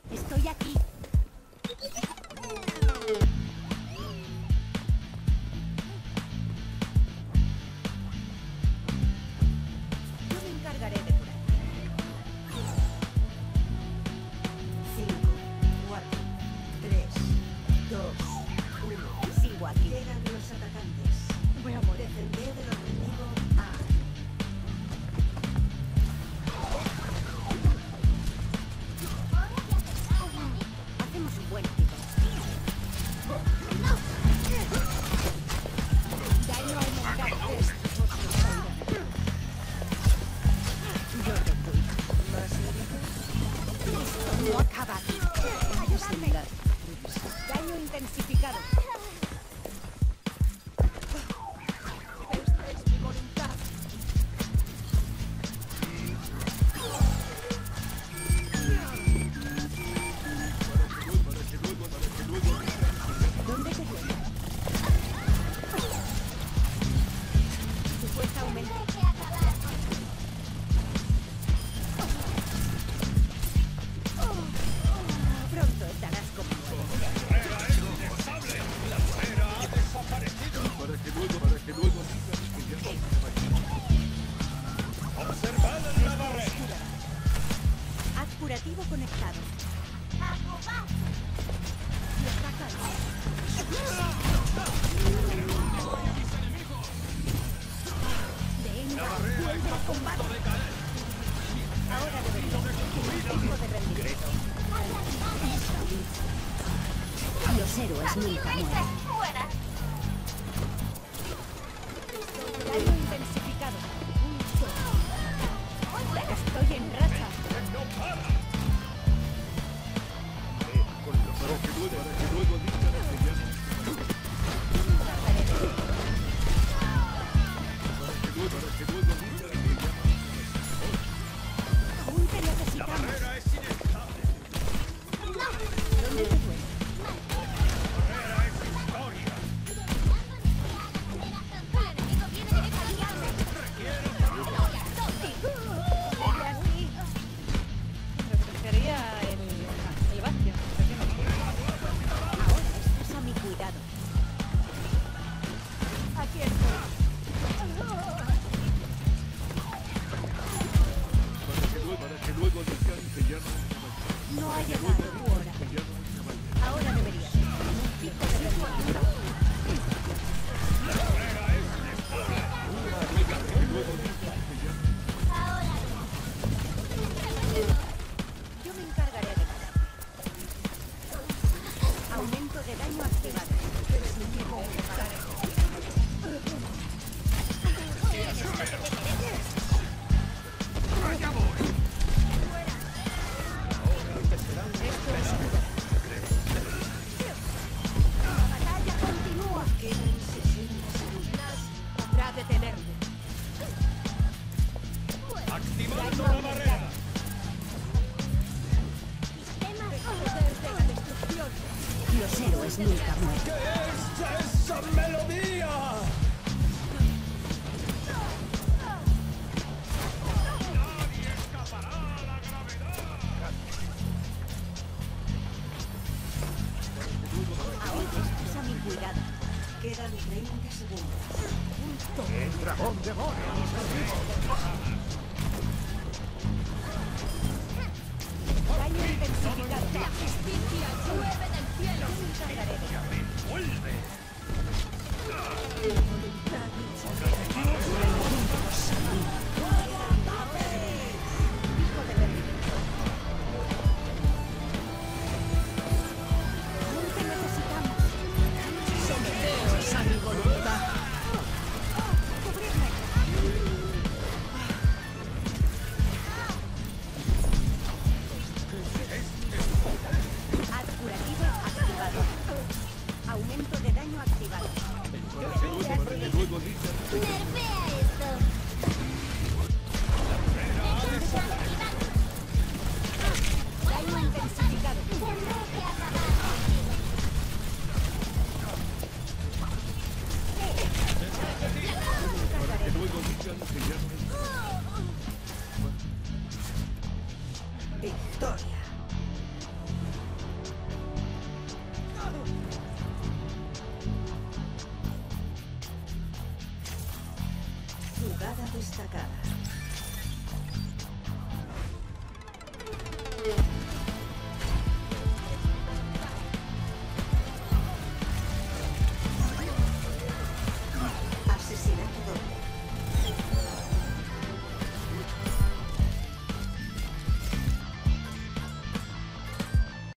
Estoy aquí. Yo me encargaré de curar. 5, 4, 3, 2, 1. Sigo aquí. Llegan los atacantes. Voy a morir. Defender el objetivo A. Hacemos un buen equipo. Daño aumentado. Yo te cuido. Esto no acaba. Ayúdame. Daño intensificado. Esta es mi voluntad. ¿Dónde te duele? Tu fuerza aumenta. Pronto estarás conmigo. Para que luego digas que ya no me vaya. ¡Observad la barrera! Haz curativo conectado. Y ataca. Venga, vuelve a combate. Ahora debería tiempo de rendimiento. Los héroes nunca mueren. Daño intensificado. Estoy en racha. Para que luego digas que ya no me vaya. Para que luego digas que ya no me vaya. Aún te necesitamos. ¡Barrera es inestable! ¿Dónde te duele? ¡Barrera es historia! Y así. Refrescaría el Bastion. Ahora estás a mi cuidado. Aquí estoy. Para que luego digan que ya no me vaya. No ha llegado tu hora. Que ya no me vaya. Ahora deberías. Un pico de rendimiento. Yo me encargaré de parar. Aumento de daño activado. La batalla continúa. Quedan 60 segundos. Podrá detenerme. ¡Activando la barrera! Poder de la destrucción. Los héroes nunca mueren. ¿Qué es esa melodía? ¡Nadie escapará a la gravedad! Ahora estás a mi cuidado. Quedan 30 segundos. ¡El dragón demonio! Daño intensificado. La justicia llueve del cielo. Me encargaré de ello. ¡Vuelve! Pico de rendimiento. Aún te necesitamos. Someteos a mi voluntad. Cubrirme. Jugada destacada.